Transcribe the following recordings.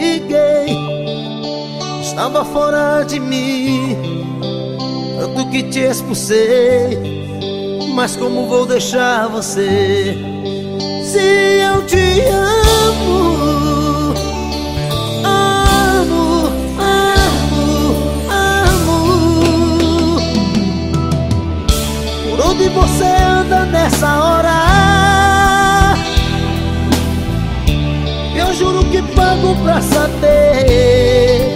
briguei, estava fora de mim, tanto que te expulsei. Mas como vou deixar você, se eu te amo? Amo, amo, amo. Por onde você anda nessa hora? Eu juro que pago pra saber.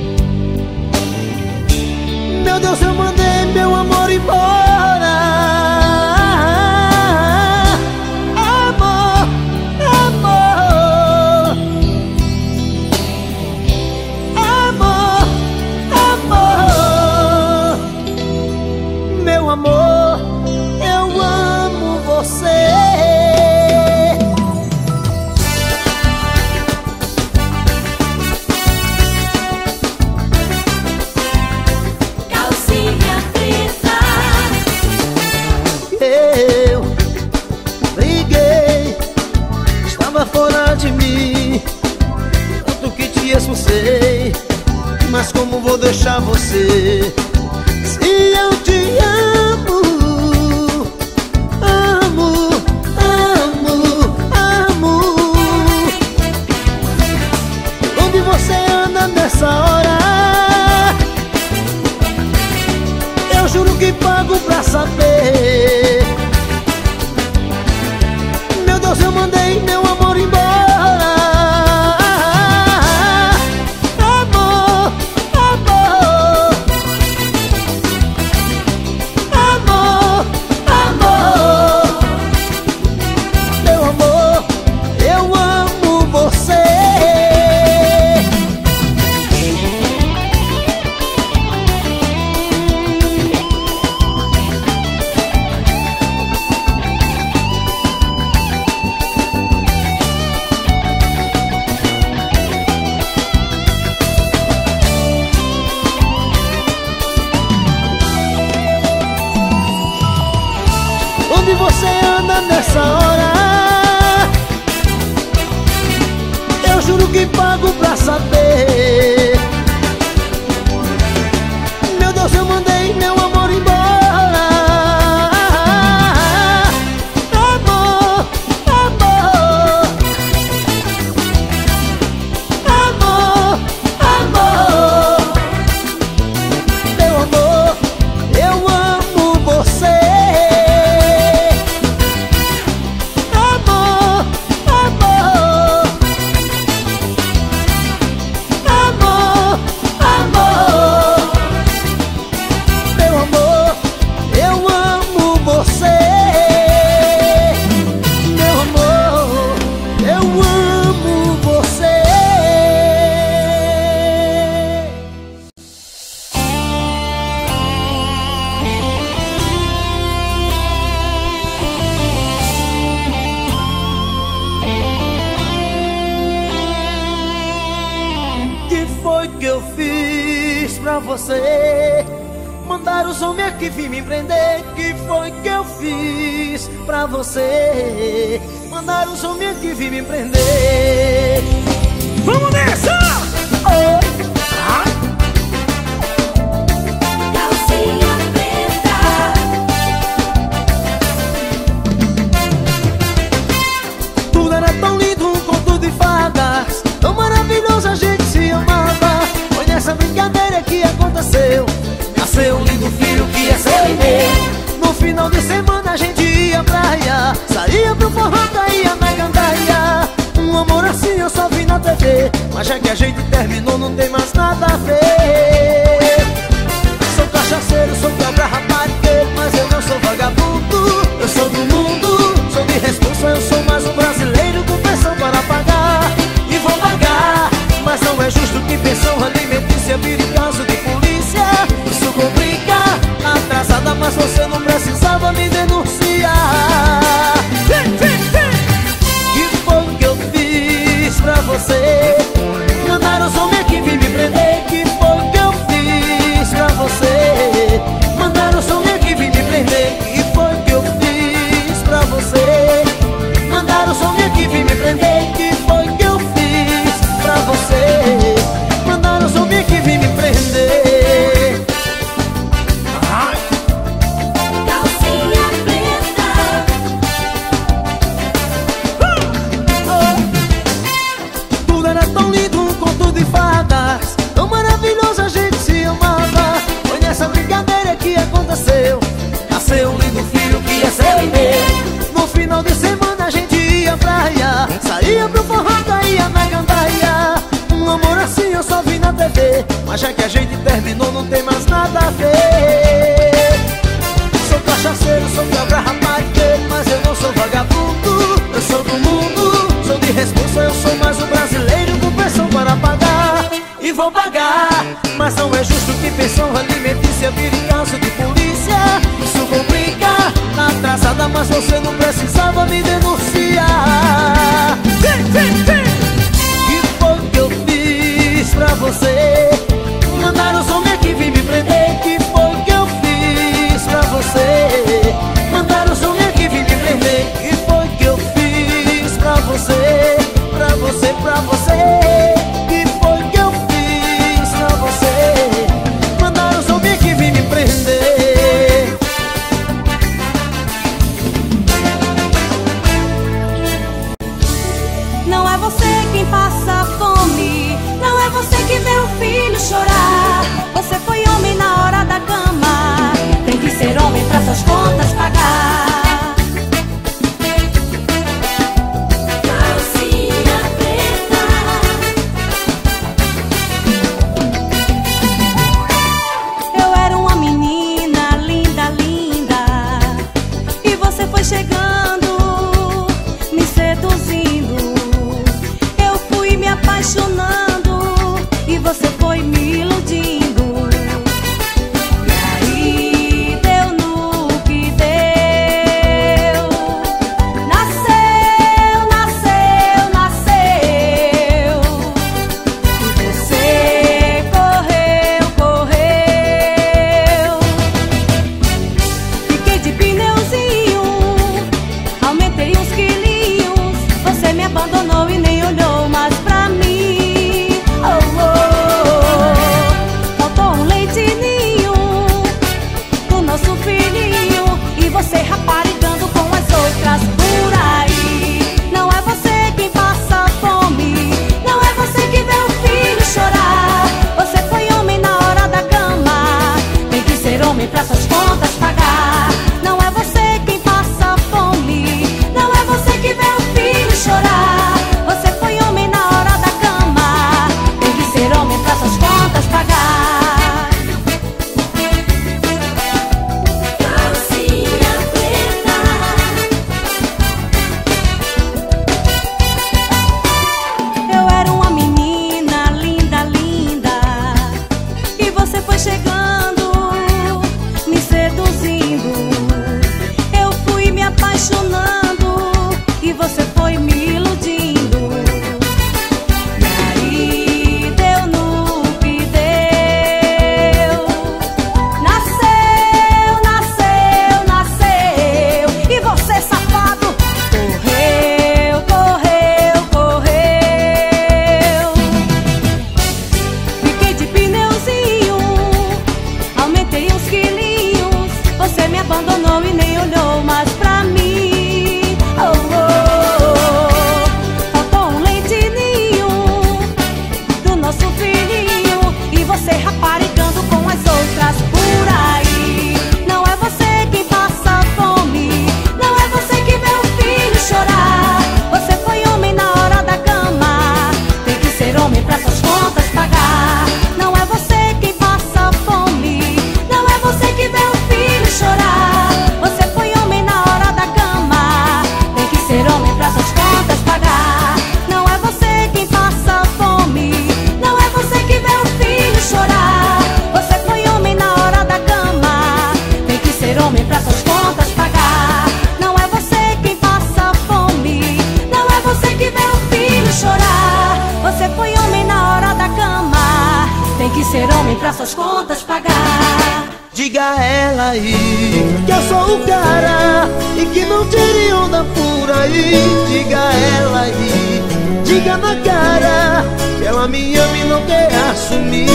Meu Deus, eu mandei meu amor embora. Amor, amor, amor, amor. Meu amor, eu amo você. Fora de mim, tanto que te expulsei. Mas como vou deixar você, se eu te amo? Amo, amo, amo. Onde você anda nessa hora? Eu juro que pago pra saber. Meu Deus, eu mandei meu amor embora. Amor, amor, amor, amor. Meu amor, eu amo você. Onde você anda nessa hora? Eu juro que pago pra saber. Meu Deus, eu mandei meu amor embora. Amor, amor, amor, amor. Meu amor, eu amo você. Você mandar os homens aqui vir me prender. Que foi que eu fiz pra você? Mandar os homens aqui vir me prender. Vamos nessa! Oh. Ah. Calcinha preta. Tudo era tão lindo, um conto de fadas, tão maravilhoso, a gente se amava. Foi nessa brincadeira que aconteceu, nasceu um lindo filho que é seu e meu. No final de semana a gente ia à praia, saía pro forró, caía na gandaia. Um amor assim eu só vi na TV, mas já que a gente terminou não tem mais nada a ver. Sou cachaceiro, sou cabra raparigueiro, mas eu não sou vagabundo. Eu sou do mundo, sou de responsa, eu sou mais um brasileiro com pensão para pagar. E vou pagar, mas não é justo que pensão alimentícia vire caso de polícia. Isso complica, atrasada, mas você não precisava me denunciar. Que foi que eu fiz pra você? Mandaram os homens aqui vir me prender. Que foi que eu fiz pra você? Mandaram os homens aqui vir me prender. Que foi que eu fiz pra você? eu só vi na TV, mas já que a gente terminou não tem mais nada a ver. Sou cachaceiro, sou cabra, rapaz, mas eu não sou vagabundo. Eu sou do mundo, sou de responsa, eu sou mais um brasileiro com pressão para pagar. E vou pagar, mas não é justo que pensão alimentícia vire caso de polícia. Isso complica, tá atrasada, mas você não precisava me denunciar. Que foi que eu fiz pra você? Mandaram os homens que vim me prender. Que foi que eu fiz pra você? Mandaram os homens que vim me prender. Que foi que eu fiz pra você? Pra você, pra você. Que foi que eu fiz pra você? Mandaram os homens que vim me prender. Não é você quem passa fome, não é você que vê o filho chorar. Você foi homem na hora da cama, tem que ser homem pra suas contas pagar. Calcinha preta. Eu era uma menina linda, linda, e você foi chegando, me seduzindo. Eu fui me apaixonando e você foi me iludindo. E aí deu no que deu. Nasceu, nasceu, nasceu. E você correu, correu. Fiquei de pneuzinho, aumentei uns quilinhos. Você me abandonou e nem olhou mais pra mim. Oh, oh. Faltou um leitinho do nosso filhinho, e você raparigando com as outras por aí. Não é você quem passa fome, não é você que vê o filho chorar. Você foi homem na hora da cama, tem que ser homem pra suas contas pagar. Não é você quem passa fome, não é você que vê o filho chorar. Você foi homem na hora da cama, tem que ser homem pra suas contas pagar. Calcinha preta. Eu era uma menina linda, linda, e você foi chegando, me seduzindo. Eu fui me apaixonando e você foi me iludindo. E aí deu no que deu. Nasceu, nasceu, nasceu. E você, safado, correu, correu, correu. Fiquei de pneuzinho, aumentei uns quilinhos. Você me abandonou e nem olhou mais pra mim. Oh, oh, oh. Faltou um leitinho do nosso filhinho, e você raparigando com as outras por aí. Não é você quem passa fome, não é você que vê o filho chorar. Você foi homem na hora da cama, tem que ser homem pra suas contas pagar. Não é você quem passa fome, não é você que vê o filho chorar. Você foi homem na hora da cama, tem que ser homem pra suas contas pagar. Não é você quem passa fome, não é você que vê o filho chorar. Você foi homem na hora da cama, tem que ser homem pra suas contas pagar. Não é você quem passa fome, não é você que vê o filho chorar. Você foi homem na hora da cama, tem que ser homem pra suas contas pagar. Diga a ela aí que eu sou o cara e que não tire onda por aí. Diga a ela aí, diga na cara que ela me ama e não quer assumir.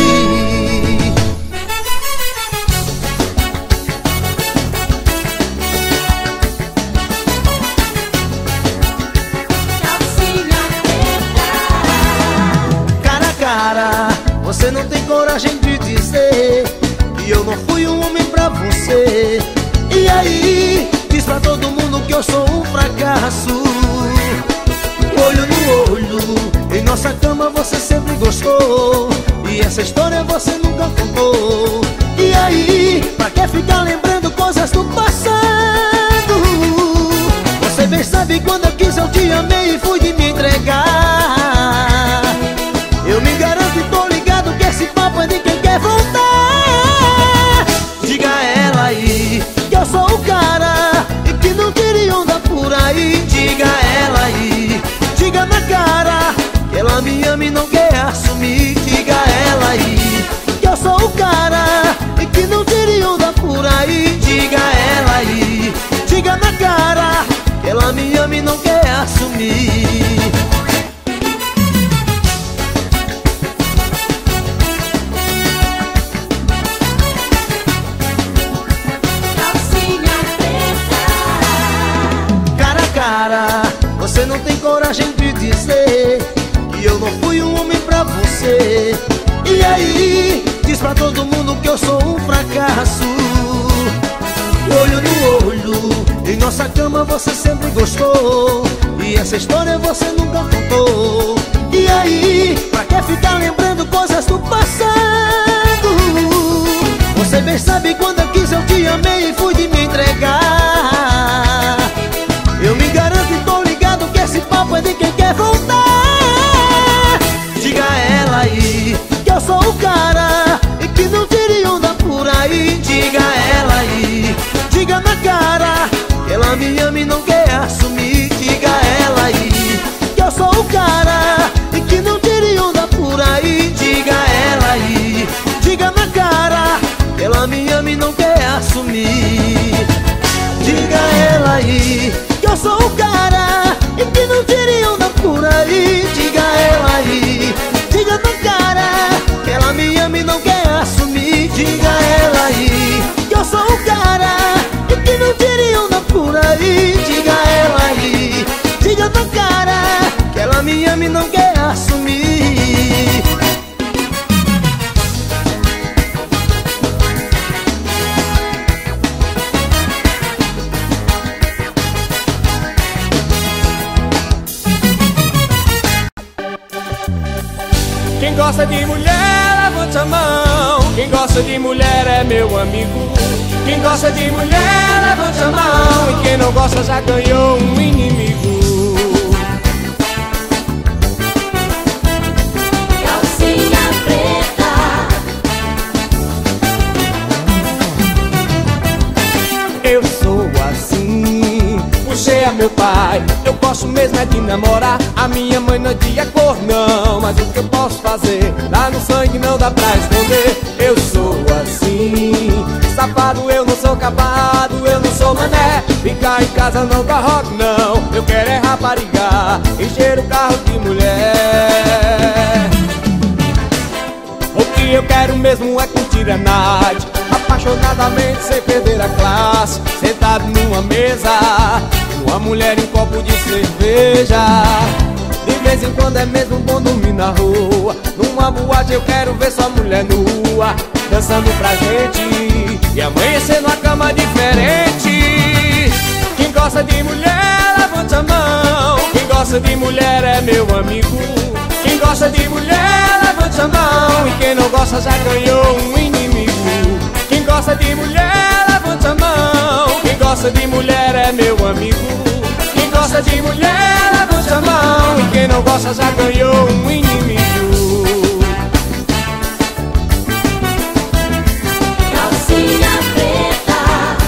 Calcinha preta. Cara a cara, você não tem coragem de dizer que eu não fui um homem pra você. E aí, diz pra todo mundo que eu sou um fracasso. Olho no olho, em nossa cama você sempre gostou. E essa história você nunca contou. E aí, pra que ficar lembrando coisas do passado? Você bem sabe quando eu quis, eu te amei e fui de me entregar. Eu me garanto e tô ligado que esse papo é de quem quer voltar. Diga a ela aí que eu sou o cara e que não tire onda por aí. Diga a ela aí, diga na cara que ela me ama e não quer assumir. Diga a ela aí que eu sou o cara e que não tire onda por aí. Diga a ela aí, diga na cara que ela me ama e não quer assumir. Você não tem coragem de dizer que eu não fui um homem pra você. E aí, diz pra todo mundo que eu sou um fracasso. Olho no olho, em nossa cama você sempre gostou. E essa história você nunca contou. E aí, pra que ficar lembrando coisas do passado? Você bem sabe quando eu quis, eu te amei e fui de me entregar. Eu me garanto e tô ligado que esse papo é de quem quer voltar. Diga a ela aí que eu sou o cara e que não tire onda por aí. Diga a ela aí, diga na cara que ela me ama e não quer assumir. Diga a ela aí que eu sou o cara e que não tire onda por aí. Diga a ela aí, diga na cara que ela me ama e não quer assumir. Diga a ela aí que eu sou o cara e que não tire onda por aí. Diga a ela aí, diga na cara que ela me ama e não quer assumir. Diga a ela aí que eu sou o cara e que não tire onda por aí. Diga a ela aí, diga na cara que ela me ama e não quer assumir. Quem gosta de mulher, levante a mão. Quem gosta de mulher é meu amigo. Quem gosta de mulher, levante a mão. E quem não gosta já ganhou um inimigo. Calcinha preta. Eu sou assim, puxei a meu pai. Eu gosto mesmo é de namorar. A minha mãe não é de cor não, mas o que eu posso fazer? Lá no sangue não dá pra esconder. Eu sou assim, safado, eu não sou capado, eu não sou mané. Ficar em casa não dá rock não. Eu quero é raparigar, encher o carro de mulher. O que eu quero mesmo é curtir a night, apaixonadamente sem perder a classe. Sentado numa mesa, uma mulher e um copo de cerveja. De vez em quando é mesmo bom dormir na rua. Numa boate eu quero ver sua mulher nua, dançando pra gente e amanhecer numa cama diferente. Quem gosta de mulher, levante a mão. Quem gosta de mulher é meu amigo. Quem gosta de mulher, levante a mão. E quem não gosta já ganhou um inimigo. Quem gosta de mulher, levante a mão. Quem gosta de mulher é meu amigo. Quem gosta de mulher, levante a mão. E quem não gosta já ganhou um inimigo. Calcinha preta.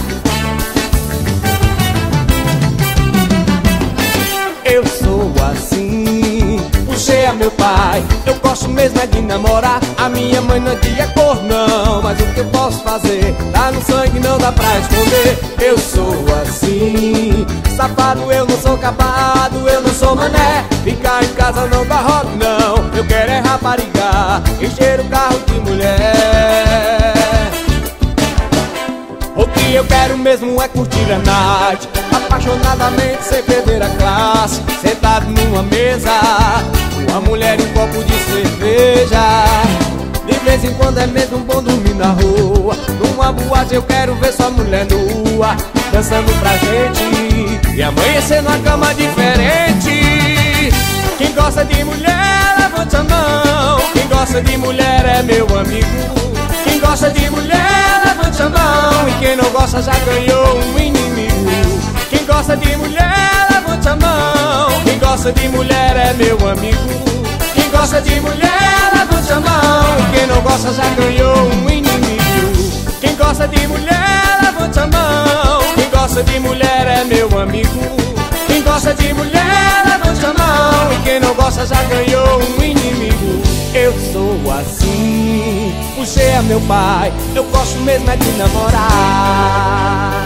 Eu sou assim, puxei a meu pai. Eu gosto mesmo é de namorar. A minha mãe não é de cor não, mas o que eu posso fazer? Lá no sangue não dá pra esconder. Eu sou assim, safado, eu não sou capado, eu não sou mané. Ficar em casa não dá rock não. Eu quero é raparigar, encher o carro de mulher. O que eu quero mesmo é curtir a night, apaixonadamente sem perder a classe. Sentado numa mesa, uma mulher e um copo de cerveja. De vez em quando é mesmo bom dormir na rua. Numa boate eu quero ver sua mulher nua, dançando pra gente e amanhecer numa cama diferente. Quem gosta de mulher, levante a mão. Quem gosta gosta de mulher é meu amigo. Quem gosta de mulher, levante a mão. E quem não gosta já ganhou um inimigo. Quem gosta de mulher, levante a mão. Quem gosta de mulher é meu amigo. Quem gosta de mulher, levante a mão. E quem não gosta já ganhou um inimigo. Quem gosta de mulher, levante a mão. Quem gosta de mulher é meu amigo. Quem gosta de mulher, levante a mão. E quem não gosta já ganhou um inimigo. Eu sou assim, o G é meu pai. Eu gosto mesmo é de namorar.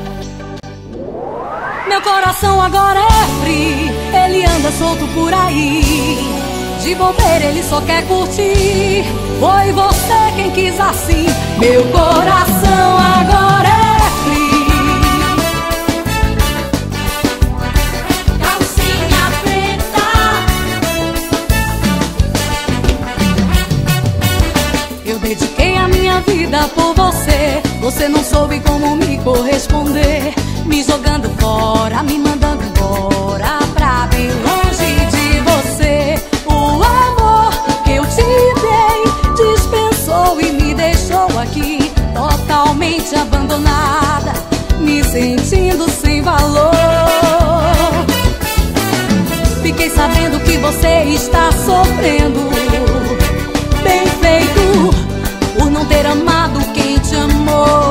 Meu coração agora é free, ele anda solto por aí. De bobeira ele só quer curtir. Foi você quem quis assim. Meu coração agora é free. Calcinha preta. Eu dediquei a minha vida por você. Você não soube como me corresponder. Me jogando fora, me mandando embora pra bem longe de você. O amor que eu te dei dispensou e me deixou aqui totalmente abandonada, me sentindo sem valor. Fiquei sabendo que você está sofrendo. Bem feito por não ter amado quem te amou.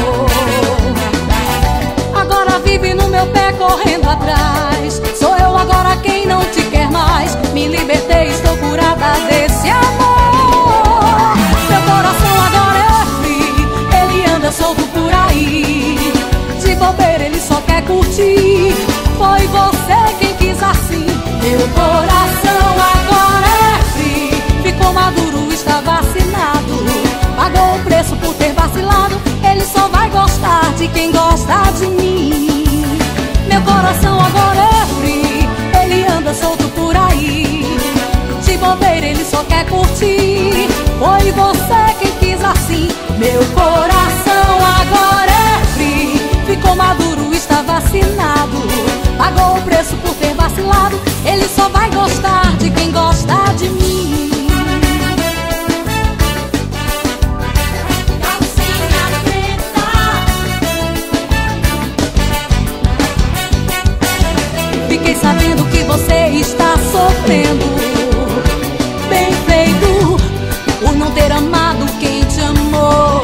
Agora vive no meu pé correndo atrás. Sou eu agora quem não te quer mais. Me libertei, estou curada desse amor. Meu coração agora é free, ele anda solto por aí. De bobeira ele só quer curtir. Foi você quem quis assim. Meu coração agora é free. Ficou maduro, está vacinado. Pagou o preço por ter vacilado. Ele só vai gostar de quem gosta de mim. Meu coração agora é free, ele anda solto por aí. De bobeira ele só quer curtir. Foi você quem quis assim. Meu coração agora é free. Ficou maduro, está vacinado. Pagou o preço por ter vacilado. Ele só vai gostar de quem gosta de mim. Sabendo que você está sofrendo. Bem feito por não ter amado quem te amou.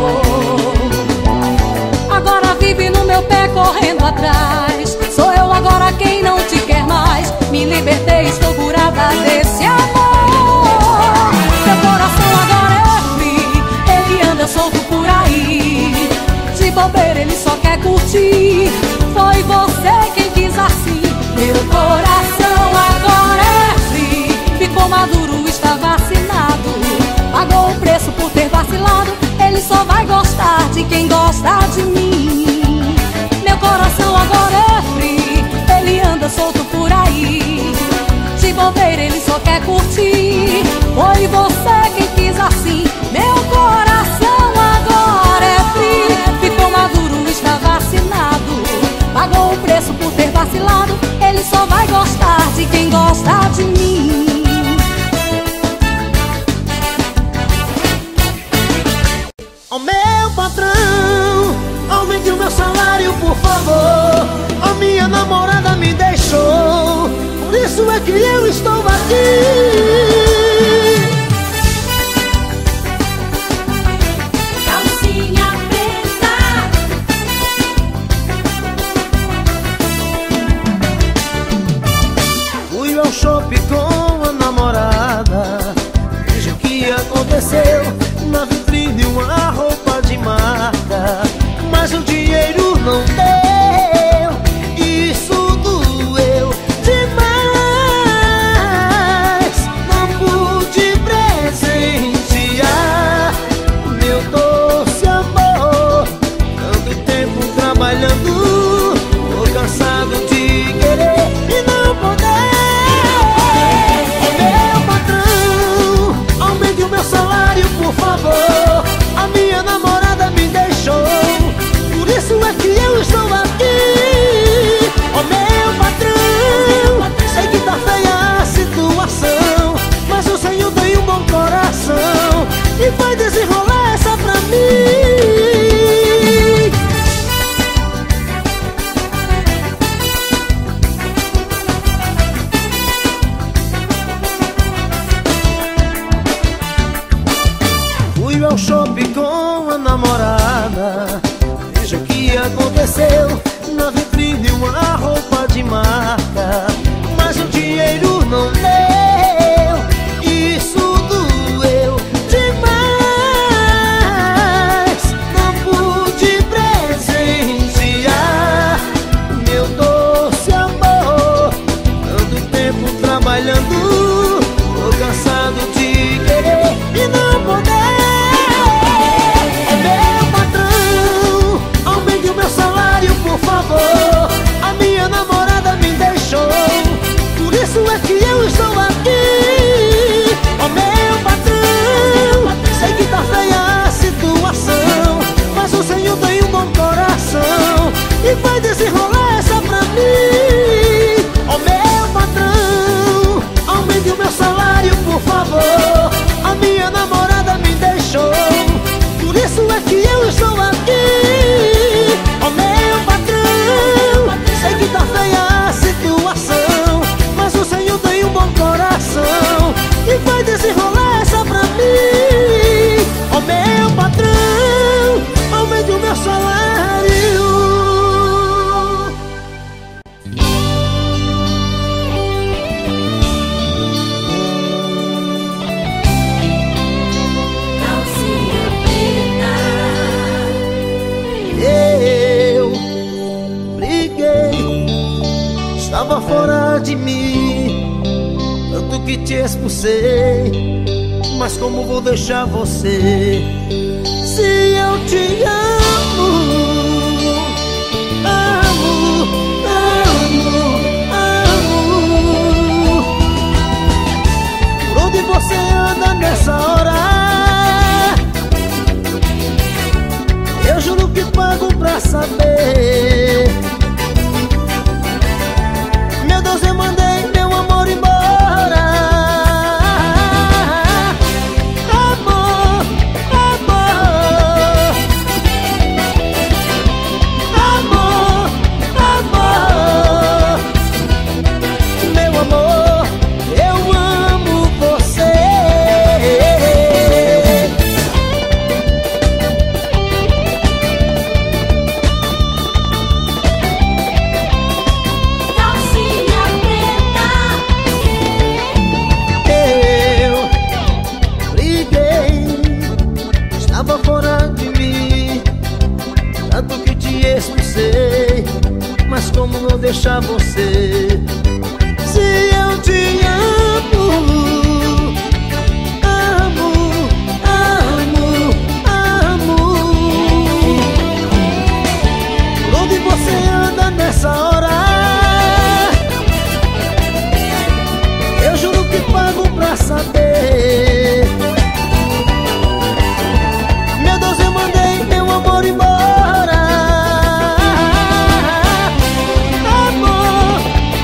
Agora vive no meu pé correndo atrás. Sou eu agora quem não te quer mais. Me libertei, estou curada desse amor. Meu coração agora é free, ele anda solto por aí. De bobeira ele só quer curtir. Foi você quem quis assim. Meu coração agora é free. Ficou maduro, está vacinado. Pagou o preço por ter vacilado. Ele só vai gostar de quem gosta de mim. Meu coração agora é free, ele anda solto por aí. De bobeira ele só quer curtir. Foi você quem quis assim. Meu coração agora é free. Ficou maduro, está vacinado. Pagou o preço por ter vacilado. Ele só vai gostar de quem gosta de mim. Ó meu patrão, aumente o meu salário, por favor. A minha namorada me deixou, por isso é que eu estou aqui. Shopping com a namorada. Veja o que aconteceu. Na vitrine uma roupa de marca, mas o dinheiro não deu. Isso doeu demais. Não pude presentear meu doce amor. Tanto tempo trabalhando, tô cansado de querer e não poder. Por favor, a minha golpe com a namorada. Veja o que aconteceu. Na vitrine uma roupa de marca, mas o dinheiro não deu. Isso doeu demais. Não pude presenciar meu doce amor. Tanto tempo trabalhando, tô cansado de querer e não poder. É meu patrão, aumente o meu salário, por favor. A minha namorada me deixou, por isso é que eu estou aqui. Ó meu patrão, sei que tá feia a situação, mas o Senhor tem um bom coração e vai desenrolar essa pra mim. Ó meu patrão, aumente o meu salário, por favor. A minha namorada me deixou, por isso é que eu estou aqui. Ó meu patrão, sei que tá feia a situação, mas o Senhor tem um bom coração e vai desenrolar essa pra mim. Ó meu patrão, aumente o meu salário. Eu briguei, estava fora de mim, tanto que te expulsei. Mas como vou deixar você, se eu te amo? Amo, amo, amo. Por onde você anda nessa hora? Eu juro que pago pra saber. Meu Deus, eu mandei meu amor embora. Amor, amor, amor, amor. Meu amor, eu amo você. Estava fora de mim, tanto que te expulsei. Mas como não deixar você, se eu te amo? Amo, amo, amo. Por onde você anda nessa hora? Eu juro que pago pra saber. Meu Deus, eu mandei meu amor embora. Amor,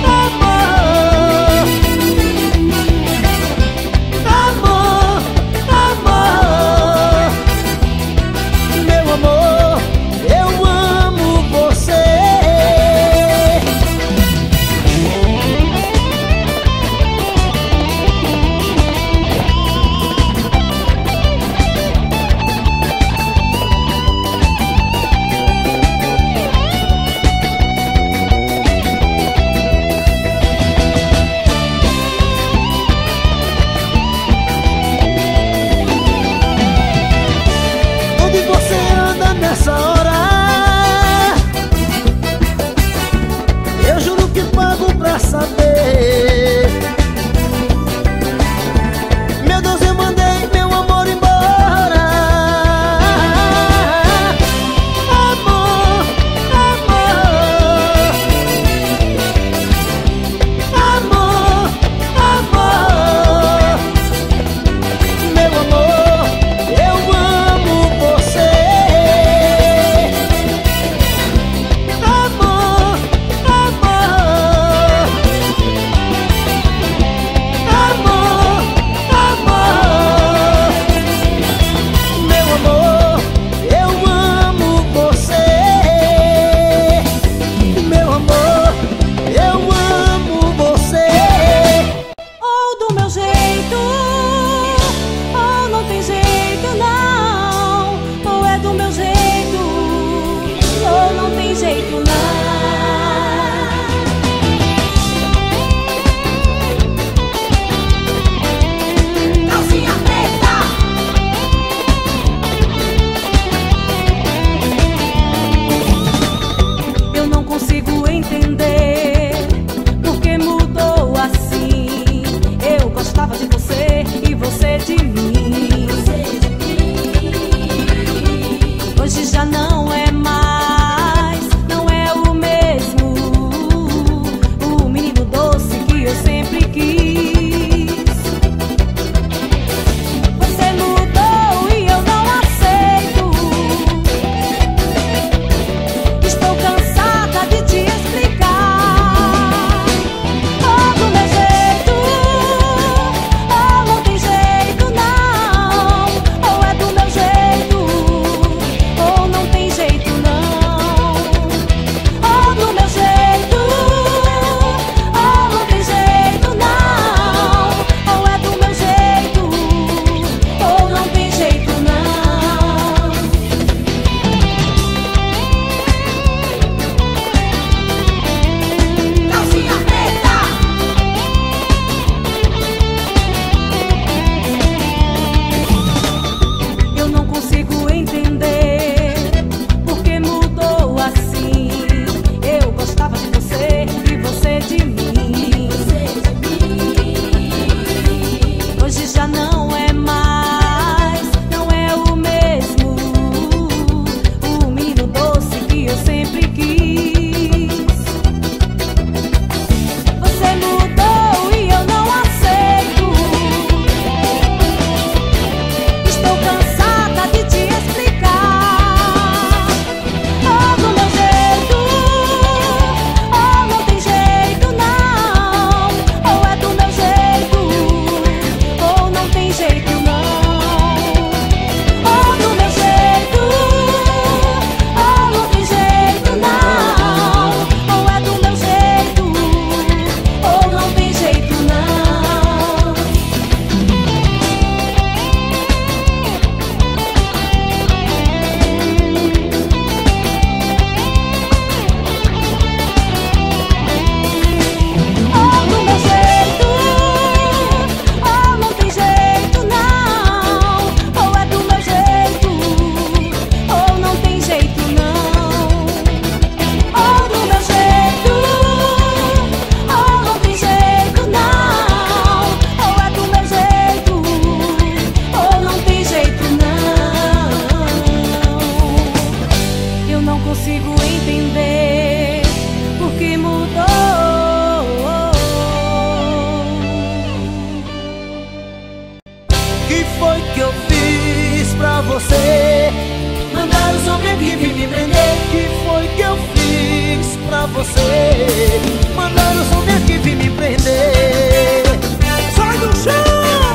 Que foi que eu fiz pra você? Mandaram os homens aqui vir me prender. Que foi que eu fiz pra você? Mandaram os homens aqui vir me prender. Sai do chão!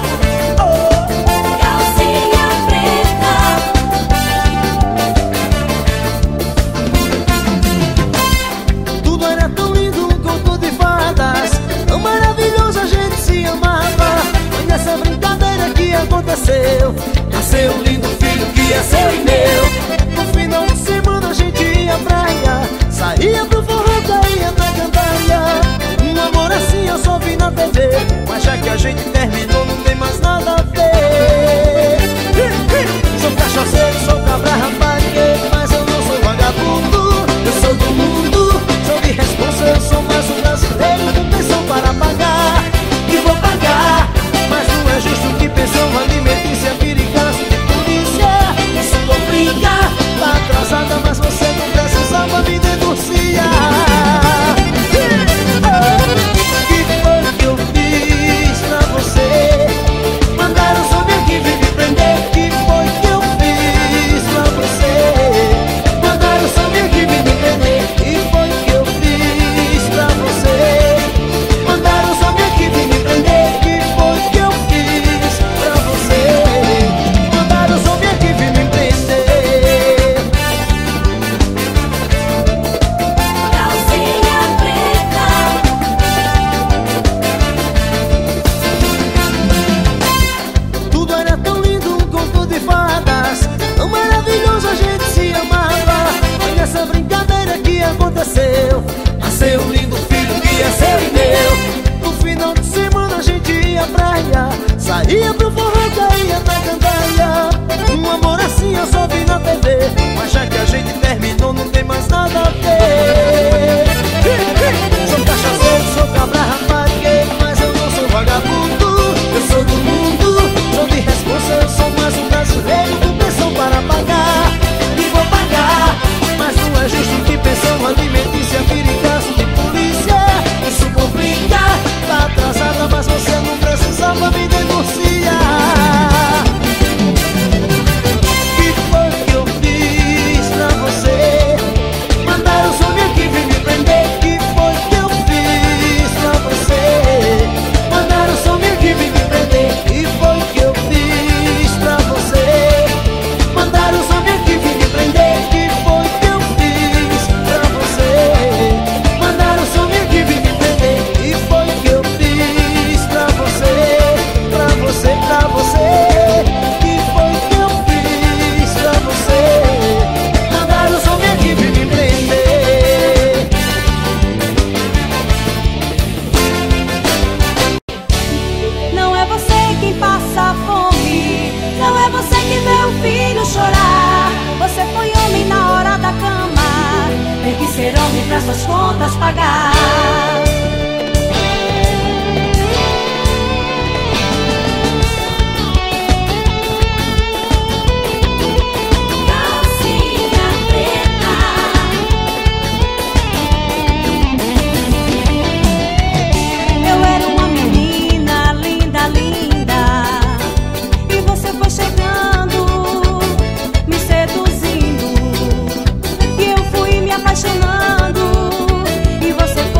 Calcinha preta. Tudo era tão lindo, um conto de fadas, tão maravilhoso, a gente se amava. Foi nessa brincadeira que aconteceu. Nasceu um lindo filho que ia ser meu. No final de semana a gente ia à praia, saía pro forró, caía na gandaia. Um amor assim eu só vi na TV, mas já que a gente terminou não tem mais nada a ver. Sou cachaceiro, sou cabra rapagueiro, mas eu não sou vagabundo. Eu sou do mundo, sou de responsa, eu sou mais um brasileiro com pensão para pagar. E vou pagar, mas não é justo que pensão alimentícia vire caso de polícia. Isso complica, tá atrasada, mas você não precisava me denunciar. Que foi que eu fiz pra você? Mandaram só me aqui vir me prender. Que foi que eu fiz pra você? Mandaram só me aqui vir me prender. Que foi que eu fiz pra você? Mandaram só me aqui vir me prender. Que foi que eu fiz pra você? Mandaram só me aqui vir me prender. Calcinha preta. Tudo era tão lindo, um conto de fadas, tão maravilhoso, a gente se amava. Foi nessa brincadeira que aconteceu. Nasceu um lindo filho que ia ser meu. No final de semana a gente ia à praia, saía pro forró, caía na gandaia. Um amor assim eu só vi na TV, mas já que a gente terminou não tem mais nada a ver. Sou cachaceiro, sou cabra rapagueiro, mas eu não sou vagabundo. Eu sou do mundo, sou de responsa, eu sou mais um brasileiro com pensão para pagar. E vou pagar, mas não é justo que pensão alimentícia vire caso de polícia. Isso complica, tá atrasada, mas você não precisava me denunciar. Que foi que eu fiz pra você? Mandaram só me aqui vir me prender. Que foi que eu fiz pra você? Mandaram só me aqui vir me prender. Que foi que eu fiz pra você? Mandaram só me aqui vir me prender. Que foi que eu fiz pra você? Mandaram só me aqui vir me prender. Que foi que eu fiz pra você? Pra você, pra você. Que foi que eu fiz pra você? Mandaram só me aqui vir me prender. Não é você quem passa fome, não é você que vê o filho chorar. Você foi homem na hora da cama, tem que ser homem pra suas contas pagar. Calcinha preta. Eu era uma menina linda, linda, e você foi chegando, me seduzindo, e eu fui me apaixonando, e você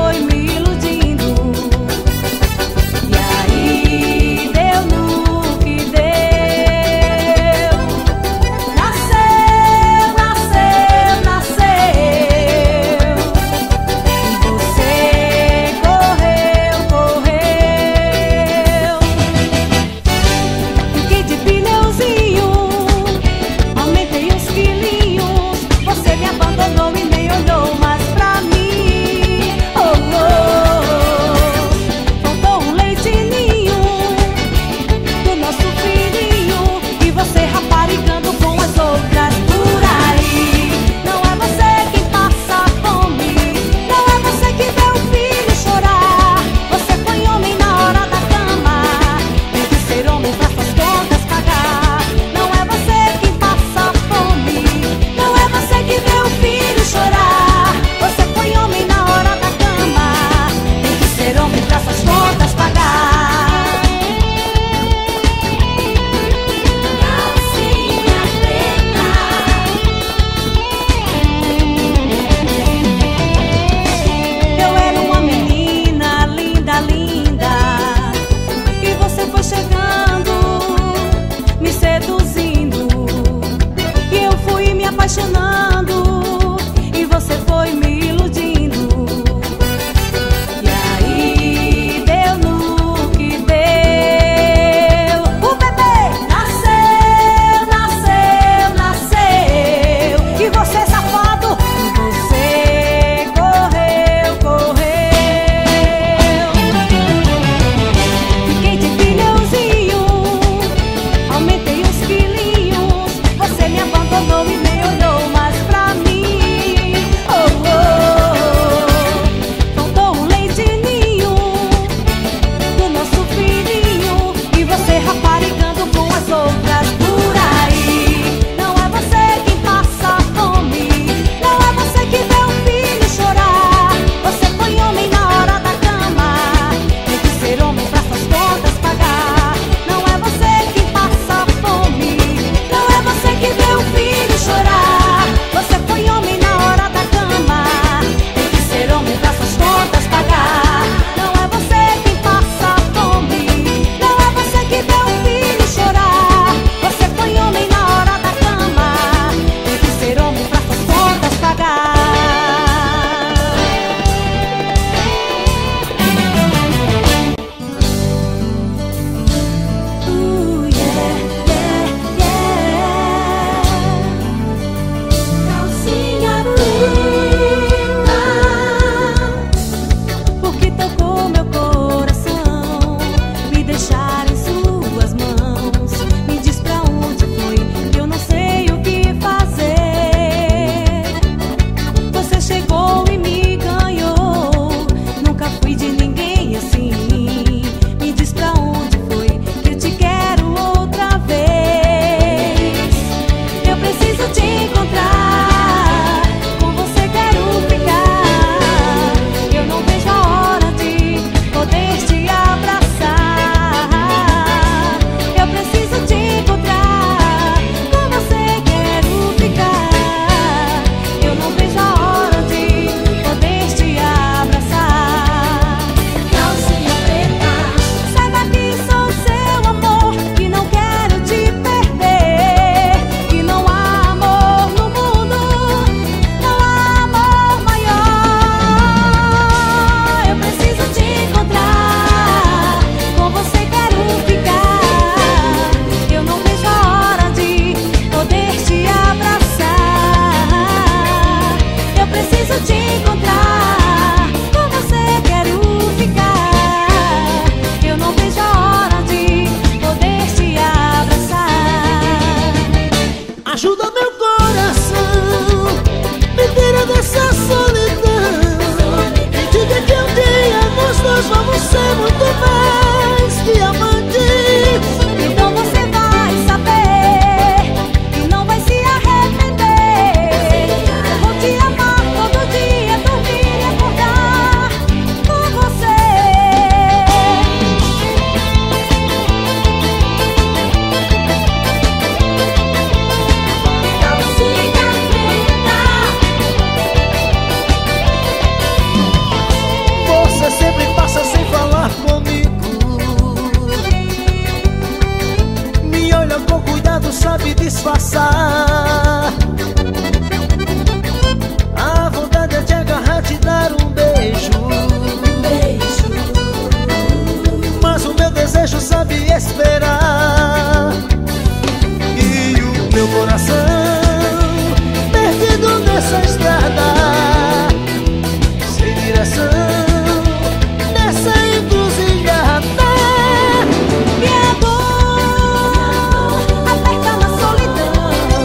ser muito mais que amantes. Então você vai saber e não vai se arrepender. Vou te amar todo dia, dormir e acordar com você. Não siga Você sempre passa sem falar comigo. Me olha com cuidado, sabe disfarçar. A vontade é de agarrar, te dar um beijo. Mas o meu desejo sabe esperar. E o meu coração perdido nessa estrada, sem direção, nessa encruzilhada. me amor, aperta na solidão.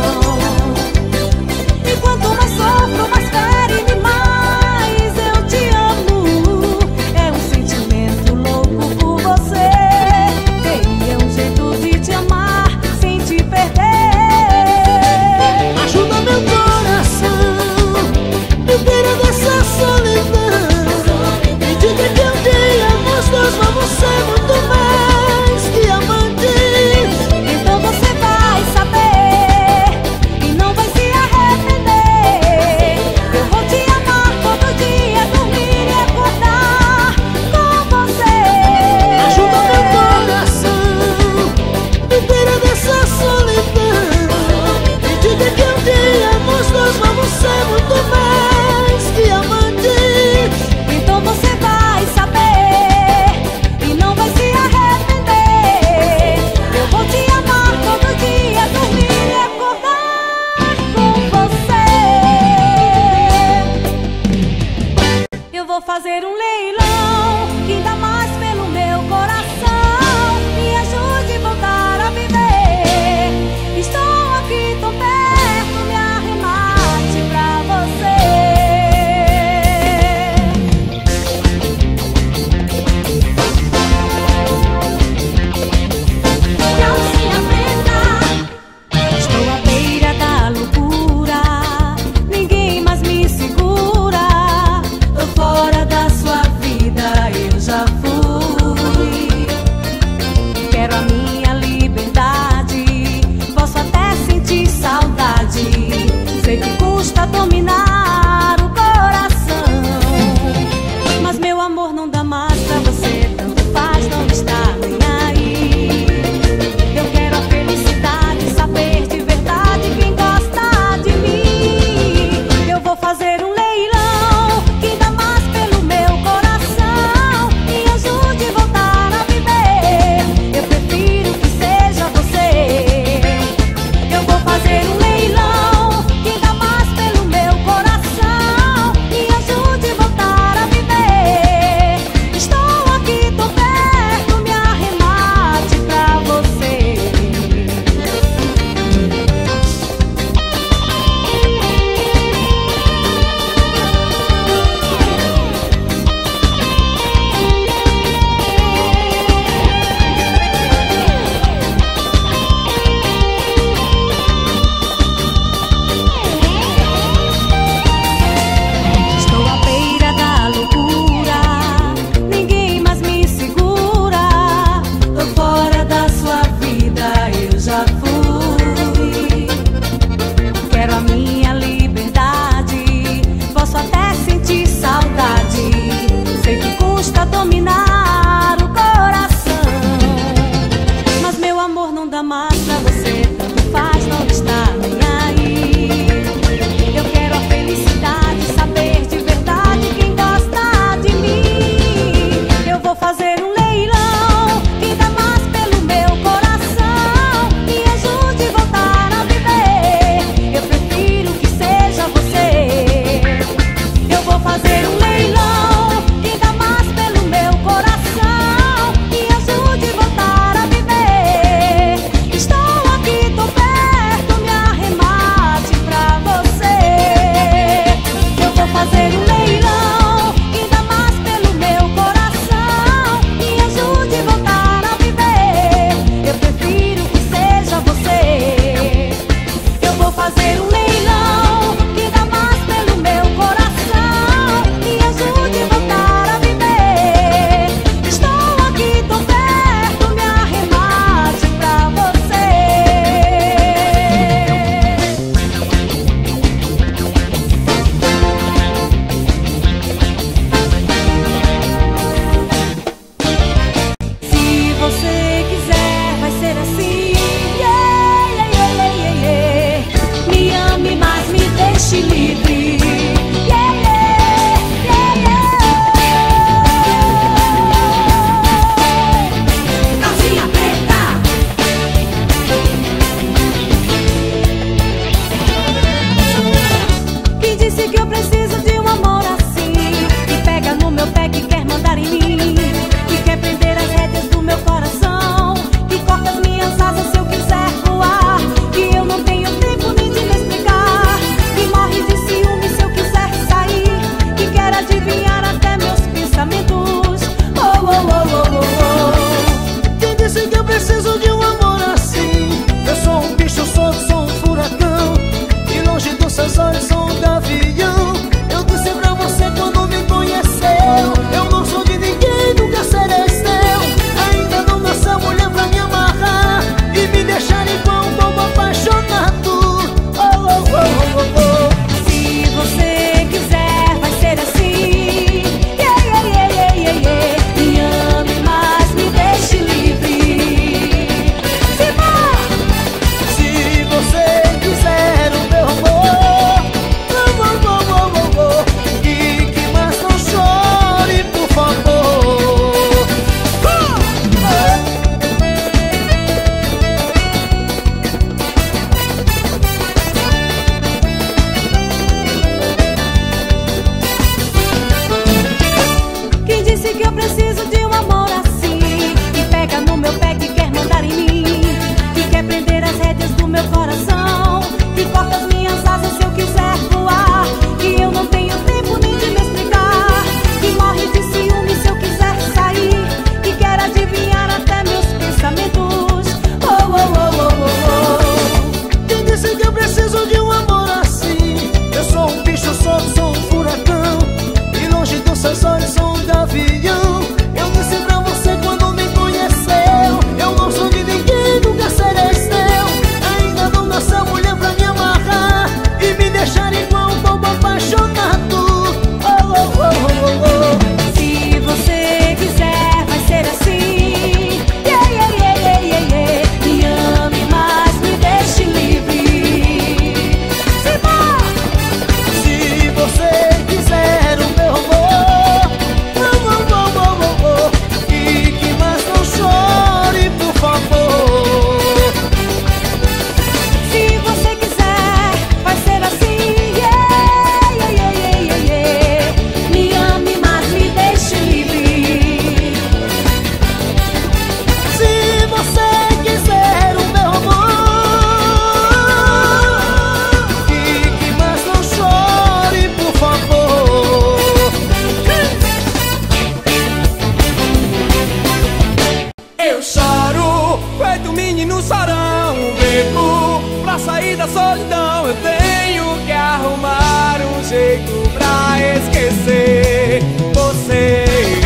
Pra sair da solidão eu tenho que arrumar um jeito pra esquecer você.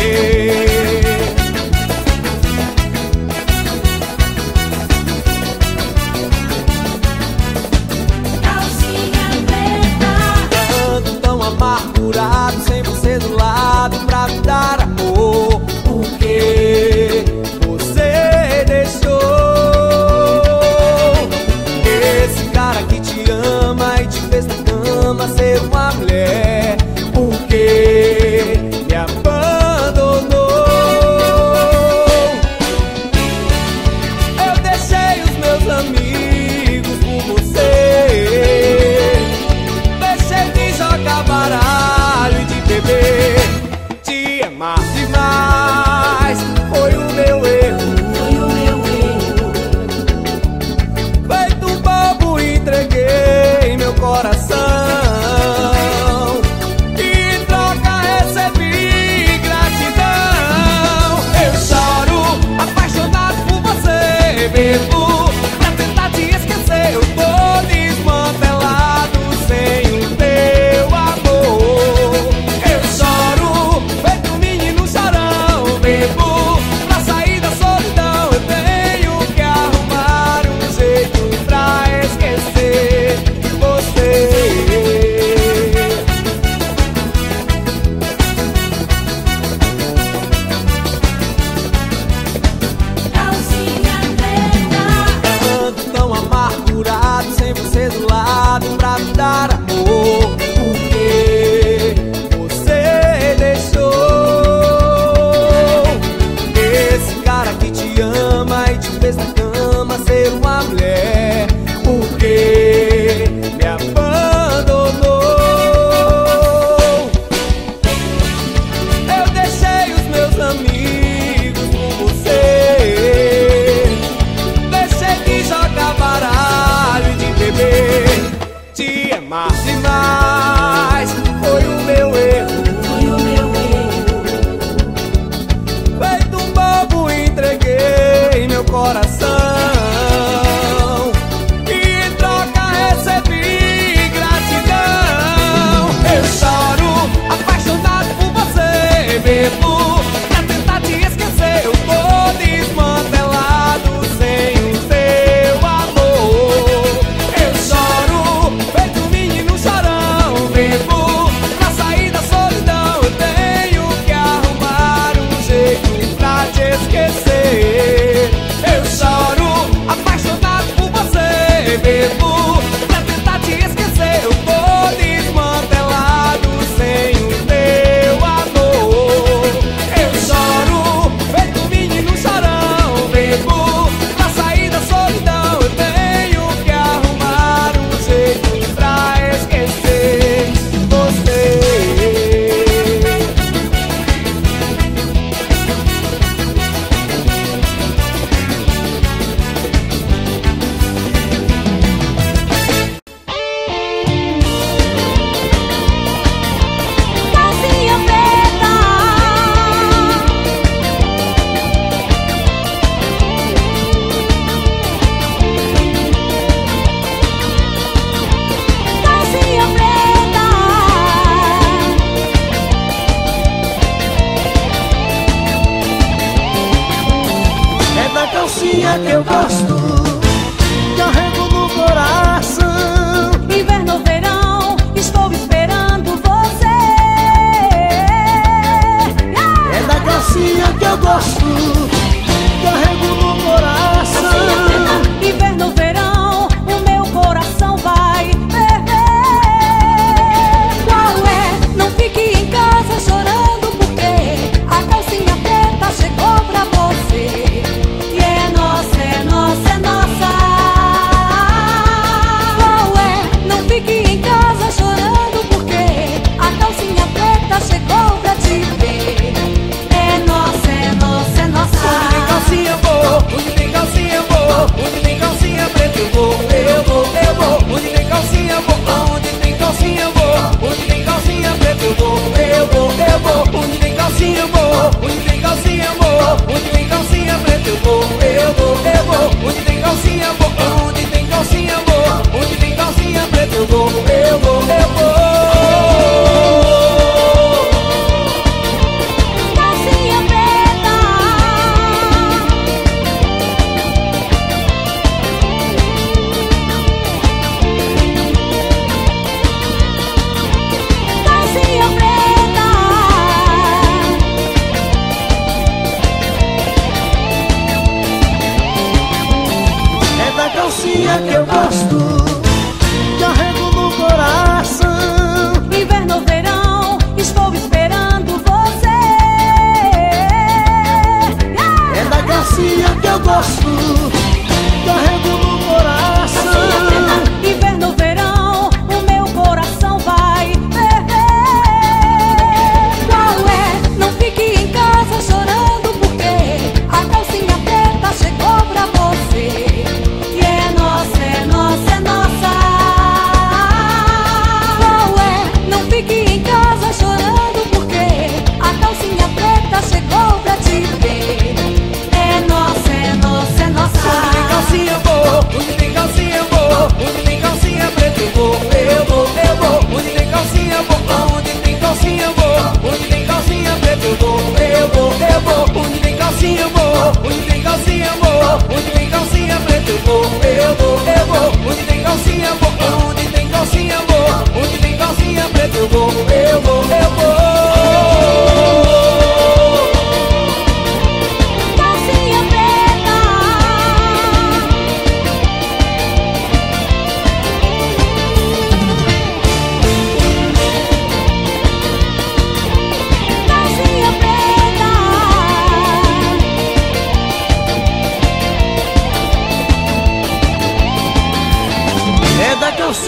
Amargurado, sem você do lado pra me dar amor. Porque você deixou esse cara que te ama e te fez na cama ser uma mulher. Porque me abandonou. Eu deixei os meus amigos por você. Deixei de jogar baralho e de beber. Te amar demais foi o meu erro. Feito um bobo, entreguei meu coração. E em troca recebi gratidão. Eu choro, apaixonado por você. Bebo pra tentar te esquecer. Eu tô desmantelado sem o teu amor. Eu choro, feito um menino chorão. Bebo pra sair da solidão. Eu tenho que arrumar um jeito pra esquecer você. Ando tão amargurado, sem você do lado pra me dar amor. Porque você deixou esse cara que te ama e te fez na cama ser uma mulher. Porque me abandonou. Eu deixei os meus amigos por você. Deixei de jogar baralho e de beber. Te amar demais foi o meu erro. Feito um bobo, entreguei meu coração. E em troca recebi gratidão. Eu choro, apaixonado por você. Bebo pra tentar te esquecer. Eu tô desmantelado sem o teu amor. Eu choro, feito um menino chorão. Bebo pra sair da solidão. Eu tenho que arrumar um jeito pra te esquecer. Eu choro, apaixonado por você. Bebo pra tentar te esquecer. Eu tô desmantelado sem o teu amor. Eu choro, feito um menino chorão. Bebo pra sair da solidão. Eu tenho que arrumar um jeito pra esquecer você. Calcinha preta, calcinha preta, É da calcinha que eu gosto, carrego no coração. inverno ou verão, estou esperando você. É da calcinha que eu gosto, carrego no coração. Inverno ou verão, o meu coração vai ferver. Qual é? Não fique em casa chorando, porque a calcinha preta chegou pra você. E é nossa, é nossa, é nossa.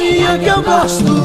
calcinha que eu gosto.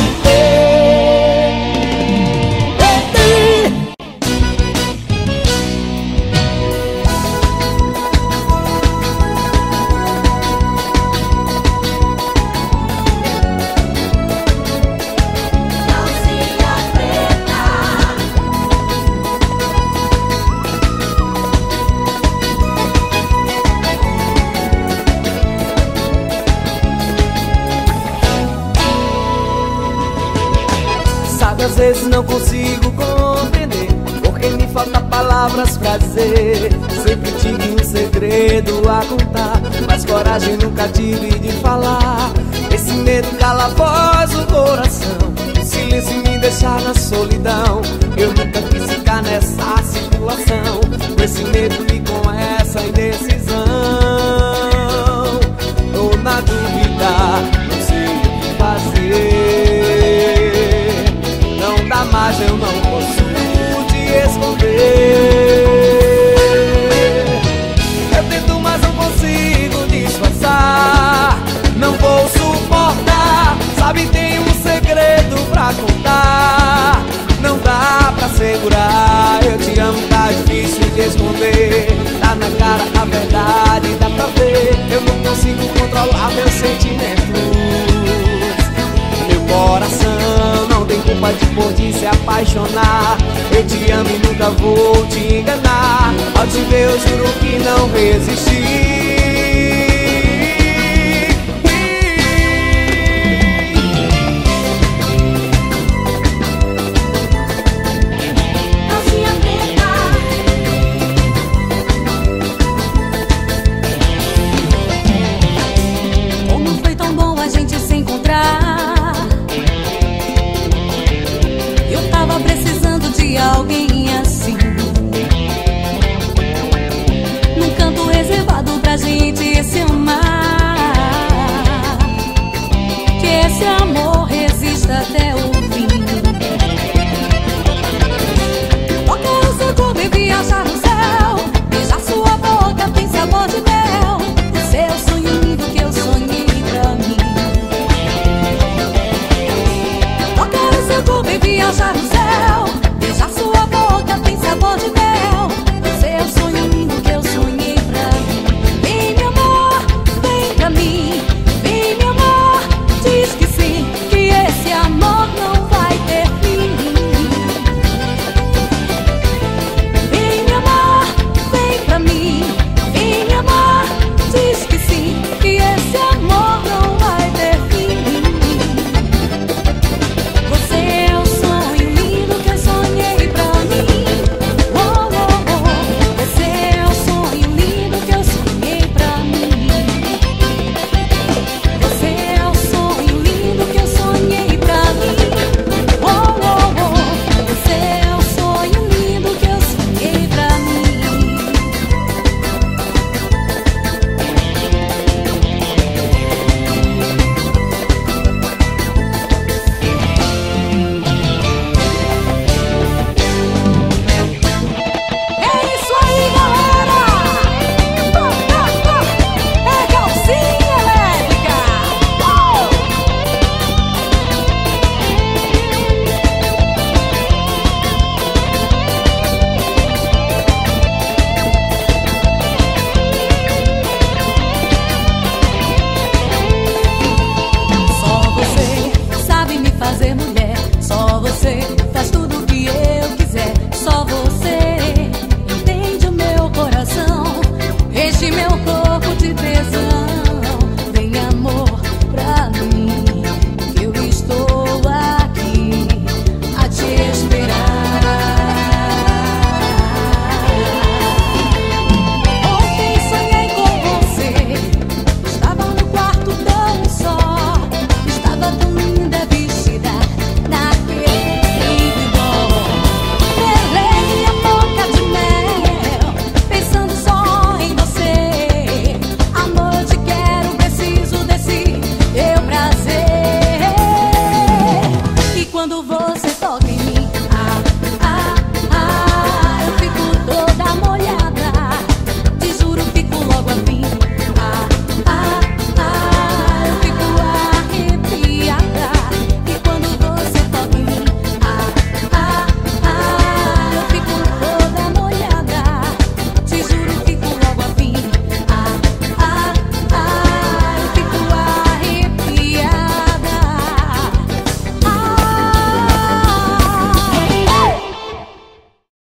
Às vezes não consigo compreender, porque me falta palavras pra dizer. Sempre tive um segredo a contar, mas coragem nunca tive de falar. Esse medo cala a voz do coração, o silêncio me deixa na solidão. Eu nunca quis ficar nessa situação, com esse medo e com essa indecisão. Tô na dúvida, não sei o que fazer. Mas eu não posso te esconder. Eu tento, mas não consigo disfarçar. Não vou suportar. Sabe, tem um segredo pra contar. Não dá pra segurar. Eu te amo, tá difícil de esconder. Tá na cara a verdade, dá pra ver. Eu não consigo controlar meus sentimentos. Meu coração não tem culpa de por ti se apaixonar. Eu te amo e nunca vou te enganar. Ao te ver eu juro que não resisti. Como foi tão bom a gente se